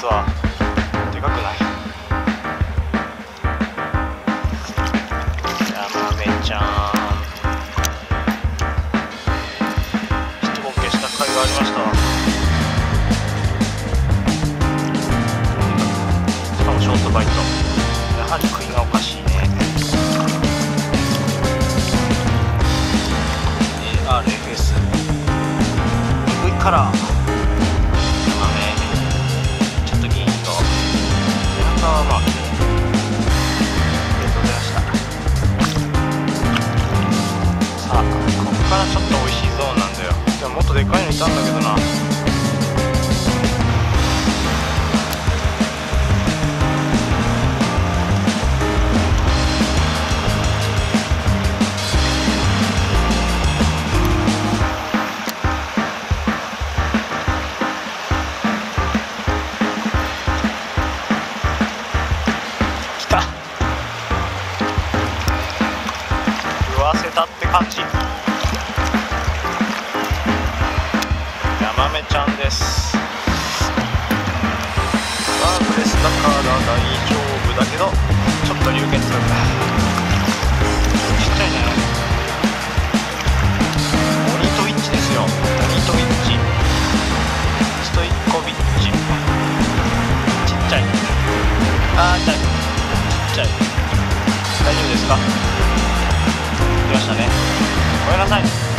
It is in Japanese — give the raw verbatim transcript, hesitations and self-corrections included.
わ。でかくない？ヤマメちゃん、一ボケした甲斐がありましたわ。しかもショートバイト。やはり食いがおかしいね。 エーアールエフエス えぐいからヤマメちょっとギーンと背中はまあありがとうございました。さあここからちょっと美味しいゾーンなんだよ。でももっとでかいのいたんだけどな。せたって感じ。ヤマメちゃんです。ワープレスだから大丈夫だけどちょっと流血。ちっちゃいね。モニトウィッチですよ。モニトウィッチストイッコビッチ。ちっちゃい。あー痛い。ちっちゃい。大丈夫ですか？来ましたね。ごめんなさい。